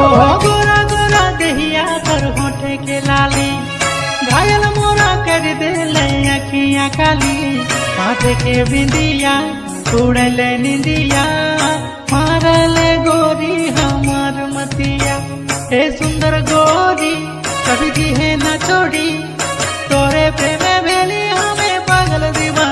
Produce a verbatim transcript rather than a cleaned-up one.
गोरा गोरा दहिया पर होठे के लाली घायल मोरा कर दे अखियाँ काली माथे के बिंदिया उड़ले निंदिया मारले गोरी हमार मतिया। ए सुंदर गोरी कभी दी है न छोड़ी तोरे प्रेम भेली हमें पागल दीवाना।